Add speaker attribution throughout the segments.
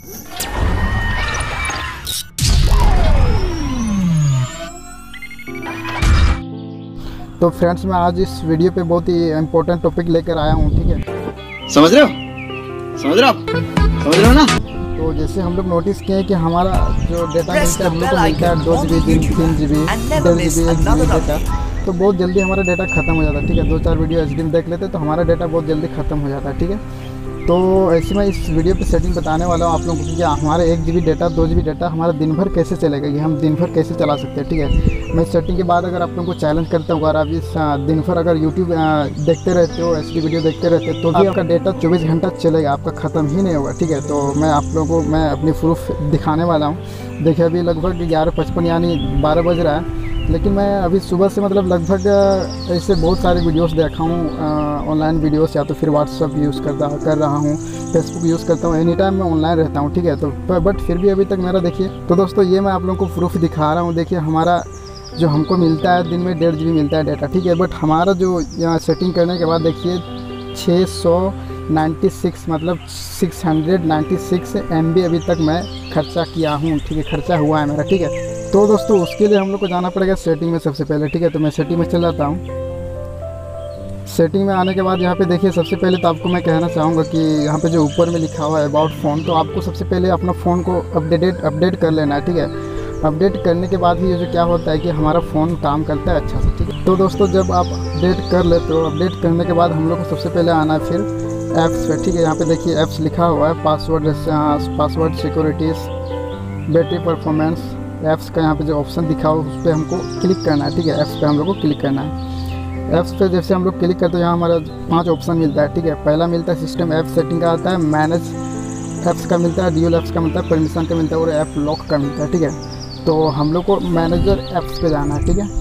Speaker 1: तो फ्रेंड्स, मैं आज इस वीडियो पे बहुत ही इम्पोर्टेंट टॉपिक लेकर आया हूँ। ठीक है,
Speaker 2: समझ रहे हो? समझ रहे हो ना?
Speaker 1: तो जैसे हम लोग नोटिस किए कि हमारा जो डेटा मिलता है, हम लोग को मिलता है 2 GB, 3 GB, 1.5 GB, 1 GB data. तो बहुत जल्दी हमारा डेटा ख़त्म हो जाता है। ठीक है, 2-4 वीडियो एचडी में देख लेते तो हमारा डेटा बहुत जल्दी ख़त्म हो जाता है। ठीक है, तो ऐसे मैं इस वीडियो पे सेटिंग बताने वाला हूँ आप लोगों को कि हमारा 1 GB डेटा, 2 GB डेटा हमारा दिन भर कैसे चलेगा, ये हम दिन भर कैसे चला सकते हैं। ठीक है, मैं सेटिंग के बाद अगर आप लोगों को चैलेंज करता हूँ, अगर आप इस दिन भर अगर यूट्यूब देखते रहते हो, एचडी वीडियो देखते रहते हो, तो भी आपका डेटा 24 घंटा चलेगा, आपका ख़त्म ही नहीं होगा। ठीक है, तो मैं आप लोगों को मैं अपनी प्रूफ दिखाने वाला हूँ। देखिए, अभी लगभग 11:55 यानी 12 बज रहा है, लेकिन मैं अभी सुबह से मतलब लगभग ऐसे बहुत सारे वीडियोस देखा हूँ, ऑनलाइन वीडियोस, या तो फिर व्हाट्सअप यूज़ कर रहा हूँ, फेसबुक यूज़ करता हूँ, एनी टाइम मैं ऑनलाइन रहता हूँ। ठीक है, तो बट फिर भी अभी तक मेरा देखिए, तो दोस्तों ये मैं आप लोगों को प्रूफ दिखा रहा हूँ। देखिए, हमारा जो हमको मिलता है दिन में 1.5 GB मिलता है डेटा। ठीक है, बट हमारा जो यहाँ सेटिंग करने के बाद देखिए 696 मतलब 696 MB अभी तक मैं खर्चा किया हूँ। ठीक है, खर्चा हुआ है मेरा। ठीक है, तो दोस्तों उसके लिए हम लोग को जाना पड़ेगा सेटिंग में सबसे पहले। ठीक है, तो मैं सेटिंग में चल जाता हूँ। सेटिंग में आने के बाद यहाँ पे देखिए, सबसे पहले तो आपको मैं कहना चाहूँगा कि यहाँ पे जो ऊपर में लिखा हुआ है अबाउट फ़ोन, तो आपको सबसे पहले अपना फ़ोन को अपडेट कर लेना है। ठीक है, अपडेट करने के बाद ही ये जो क्या होता है कि हमारा फ़ोन काम करता है अच्छा से। ठीक है, तो दोस्तों जब आप अपडेट कर लेते हो, अपडेट करने के बाद हम लोग को सबसे पहले आना है फिर ऐप्स पे। ठीक है, यहाँ पे देखिए ऐप्स लिखा हुआ है, password securities, battery performance, apps का यहाँ पे जो ऑप्शन दिखा हो उस पर हमको क्लिक करना है। ठीक है, ऐप्स पे हम लोग को क्लिक करना है। ऐप्स पे जैसे हम लोग क्लिक करते हैं, यहाँ हमारा 5 ऑप्शन मिलता है। ठीक है, पहला मिलता है सिस्टम ऐप सेटिंग का आता है, मैनेज ऐप्स का मिलता है, ड्यूल ऐप्स का मिलता है, परमिशन का मिलता है और ऐप लॉक का मिलता है। ठीक है, तो हम लोग को मैनेजर ऐप्स पे जाना है। ठीक है,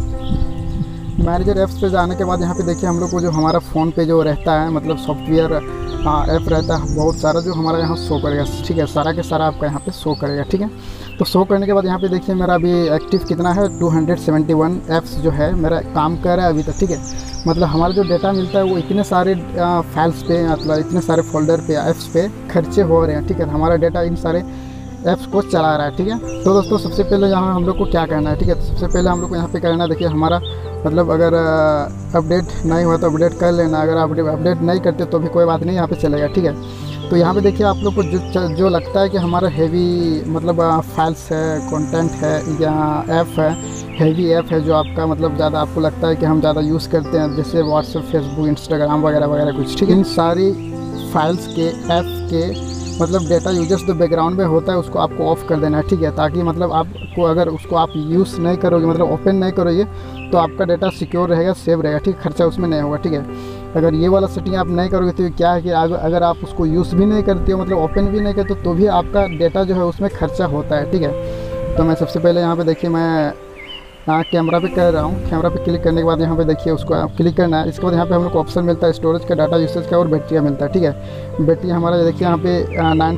Speaker 1: मैनेजर ऐप्स पे जाने के बाद यहाँ पे देखिए हम लोग को जो हमारा फ़ोन पे जो रहता है, मतलब सॉफ्टवेयर ऐप रहता है बहुत सारा, जो हमारा यहाँ शो करेगा। ठीक है, सारा के सारा आपका यहाँ पे शो करेगा। ठीक है, तो शो करने के बाद यहाँ पे देखिए मेरा अभी एक्टिव कितना है, 271 ऐप्स जो है मेरा काम कर रहा है अभी तक। ठीक है, मतलब हमारा जो डेटा मिलता है वो इतने सारे फाइल्स पे, मतलब इतने सारे फोल्डर पे, ऐप्स पे खर्चे हो रहे हैं। ठीक है, हमारा डेटा इन सारे ऐप्स को चला रहा है। ठीक है, तो दोस्तों सबसे पहले यहाँ हम लोग को क्या करना है। ठीक है, तो सबसे पहले हम लोग को यहाँ पे करना है, देखिए हमारा मतलब अगर अपडेट नहीं हुआ तो अपडेट कर लेना, अगर आप अपडेट नहीं करते तो भी कोई बात नहीं, यहाँ पे चलेगा। ठीक है, तो यहाँ पे देखिए आप लोग को जो लगता है कि हमारा हैवी मतलब फाइल्स है, कंटेंट है या ऐप है, हैवी ऐप है जो आपका मतलब ज़्यादा आपको लगता है कि हम ज़्यादा यूज़ करते हैं, जैसे व्हाट्सएप, फेसबुक, इंस्टाग्राम वगैरह वगैरह कुछ। ठीक है, इन सारी फाइल्स के, ऐप के मतलब डेटा यूजर्स जो बैकग्राउंड में होता है उसको आपको ऑफ़ कर देना है। ठीक है, ताकि मतलब आपको अगर उसको आप यूज़ नहीं करोगे, मतलब ओपन नहीं करोगे, तो आपका डेटा सिक्योर रहेगा, सेव रहेगा। ठीक है, खर्चा उसमें नहीं होगा। ठीक है, अगर ये वाला सेटिंग आप नहीं करोगे तो क्या है कि अगर आप उसको यूज़ भी नहीं करते हो, मतलब ओपन भी नहीं करते, तो भी आपका डेटा जो है उसमें खर्चा होता है। ठीक है, तो मैं सबसे पहले यहाँ पे देखिए मैं कैमरा पे कर रहा हूँ। कैमरा पे क्लिक करने के बाद यहाँ पे देखिए उसको आप क्लिक करना है। इसके बाद यहाँ पे हम लोग को ऑप्शन मिलता है स्टोरेज का, डाटा यूसेज का और बैटरी मिलता है। ठीक है, बैटरी हमारा देखिए यहाँ पे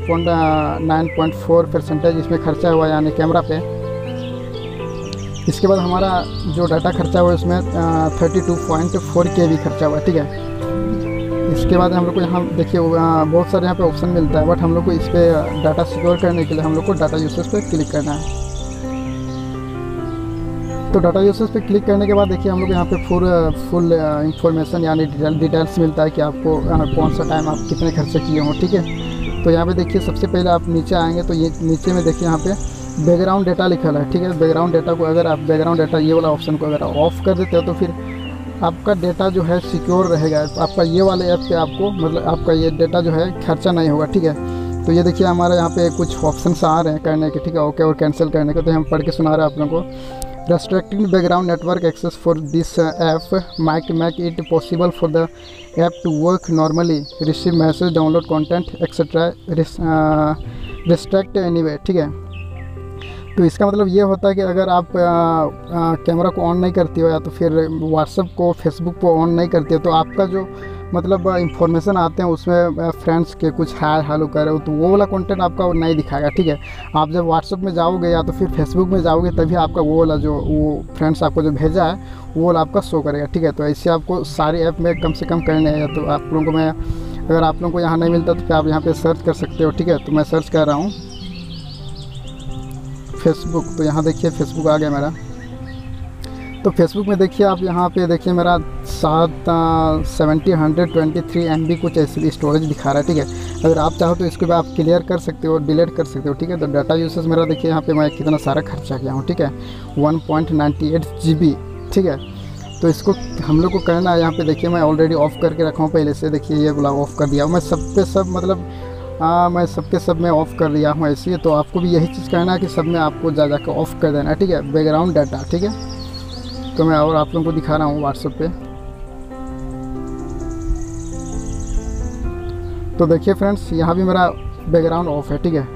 Speaker 1: 9.4% इसमें खर्चा हुआ यानी कैमरा पे। इसके बाद हमारा जो डाटा खर्चा हुआ उसमें 32.4 KB खर्चा हुआ। ठीक है, इसके बाद हम लोग को यहाँ देखिए बहुत सारे यहाँ पे ऑप्शन मिलता है, बट हम लोग को इस पर डाटा सिक्योर करने के लिए हम लोग को डाटा यूसेज पे क्लिक करना है। तो डाटा यूसेज पे क्लिक करने के बाद देखिए हम लोग यहाँ पे फुल इंफॉर्मेशन यानी डिटेल्स मिलता है कि आपको कौन सा टाइम आप कितने खर्चे किए हों। ठीक है, तो यहाँ पे देखिए सबसे पहले आप नीचे आएंगे तो ये नीचे में देखिए यहाँ पे बैकग्राउंड डेटा लिखा है। ठीक है, बैकग्राउंड डेटा को अगर आप बैकग्राउंड डेटा ये वाला ऑप्शन को अगर ऑफ़ कर देते हो तो फिर आपका डेटा जो है सिक्योर रहेगा। आपका ये वाले ऐप पे आपको मतलब आपका ये डेटा जो है खर्चा नहीं होगा। ठीक है, तो ये देखिए हमारा यहाँ पे कुछ ऑप्शंस आ रहे हैं करने के। ठीक है, ओके और कैंसिल करने के, तो हम पढ़ के सुना रहे हैं आप लोगों को। Restricting background network access for this app might make it possible for the app to work normally, receive message, download content, etc. Restrict anyway। ठीक है, तो इसका मतलब ये होता है कि अगर आप कैमरा को ऑन नहीं करती हो या तो फिर व्हाट्सएप को, फेसबुक को ऑन नहीं करती हो, तो आपका जो मतलब इंफॉर्मेशन आते हैं उसमें फ्रेंड्स के कुछ हाय हेलो कर रहे हो तो वो वाला कंटेंट आपका नहीं दिखाएगा। ठीक है, आप जब व्हाट्सएप में जाओगे या तो फिर फेसबुक में जाओगे तभी आपका वो वाला जो वो फ्रेंड्स आपको जो भेजा है वो वाला आपका शो करेगा। ठीक है, तो ऐसे आपको सारी ऐप में कम से कम करने हैं। तो आप लोगों को मैं, अगर आप लोगों को यहाँ नहीं मिलता तो फिर आप यहाँ पर सर्च कर सकते हो। ठीक है, तो मैं सर्च कर रहा हूँ फेसबुक, तो यहाँ देखिए फेसबुक आ गया मेरा। तो फेसबुक में देखिए आप यहाँ पे देखिए मेरा 123 MB कुछ ऐसी स्टोरेज दिखा रहा है, ठीक है। अगर आप चाहो तो इसको भी आप क्लियर कर सकते हो, डिलीट कर सकते हो, ठीक है। तो डाटा यूसेज मेरा देखिए यहाँ पे मैं कितना सारा खर्चा किया हूँ, ठीक है, 1.98 GB, ठीक है। तो इसको हम लोग को करना है, यहाँ पे देखिए मैं ऑलरेडी ऑफ़ करके रखा हूँ पहले से, देखिए ये वाला ऑफ़ कर दिया हूँ मैं सब पे सब, मतलब मैं सबके सब में ऑफ़ कर दिया हूँ ऐसे ही। तो आपको भी यही चीज़ करना है कि सब में आपको जा के ऑफ़ कर देना है, ठीक है, बैकग्राउंड डाटा, ठीक है। तो मैं और आप लोगों को दिखा रहा हूँ व्हाट्सएप पे। तो देखिए फ्रेंड्स यहाँ भी मेरा बैकग्राउंड ऑफ है, ठीक है।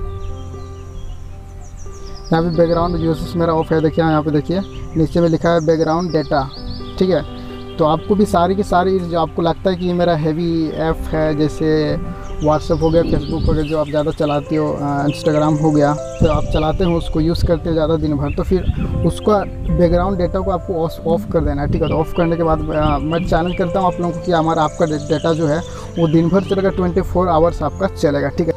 Speaker 1: यहाँ भी बैकग्राउंड यूसेस मेरा ऑफ है, देखिए यहाँ पे देखिए नीचे में लिखा है बैकग्राउंड डाटा, ठीक है। तो आपको भी सारी की सारी जो आपको लगता है कि ये मेरा हैवी ऐप है, जैसे व्हाट्सएप हो गया, फेसबुक हो गया, जो आप ज़्यादा चलाते हो, इंस्टाग्राम हो गया, तो आप चलाते हो उसको यूज़ करते हो ज़्यादा दिन भर, तो फिर उसका बैकग्राउंड डाटा को आपको ऑफ़ कर देना है, ठीक है। तो ऑफ़ करने के बाद मैं चैलेंज करता हूँ आप लोगों को कि हमारा आपका डाटा जो है वो दिन भर चलेगा, 24 आवर्स आपका चलेगा, ठीक है।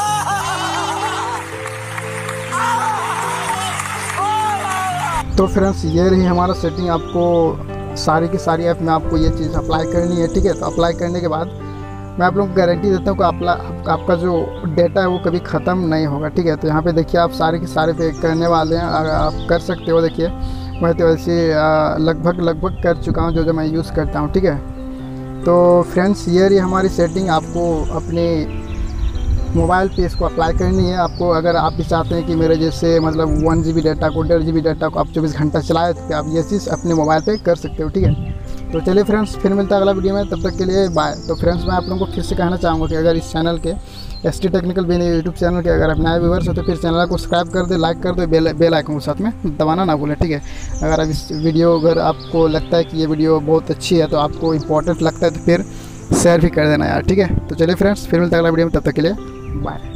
Speaker 1: तो फ्रेंड्स ये रही हमारा सेटिंग, आपको सारी की सारी ऐप में आपको ये चीज़ अप्लाई करनी है, ठीक है। तो अप्लाई करने के बाद मैं आप लोगों को गारंटी देता हूँ कि आपका जो डेटा है वो कभी ख़त्म नहीं होगा, ठीक है। तो यहाँ पे देखिए आप सारे के सारे पे करने वाले हैं, अगर आप कर सकते हो। देखिए मैं तो ऐसे लगभग कर चुका हूँ जो मैं यूज़ करता हूँ, ठीक है। तो फ्रेंड्स ये रही हमारी सेटिंग, आपको अपने मोबाइल पे इसको अप्लाई करनी है। आपको अगर आप भी चाहते हैं कि मेरे जैसे मतलब 1 GB डाटा को 1.5 GB डाटा को आप 24 घंटा चलाए, तो आप ये चीज़ अपने मोबाइल पे कर सकते हो, ठीक है। तो चलिए फ्रेंड्स फिर मिलता है अगला वीडियो में, तब तक के लिए बाय। तो फ्रेंड्स मैं आप लोगों को फिर से कहना चाहूँगा कि अगर इस चैनल के ST technical Ben YouTube channel के अगर आप नए व्यूअर्स हो तो फिर चैनल को सब्सक्राइब कर दे, लाइक कर दो, बेल आइकन को साथ में दबाना ना भूलें, ठीक है। अगर आप इस वीडियो अगर आपको लगता है कि ये वीडियो बहुत अच्छी है, तो आपको इंपॉर्टेंट लगता है, तो फिर शेयर भी कर देना यार, ठीक है। तो चलिए फ्रेंड्स फिर मिलता है अगला वीडियो में, तब तक के लिए बाय।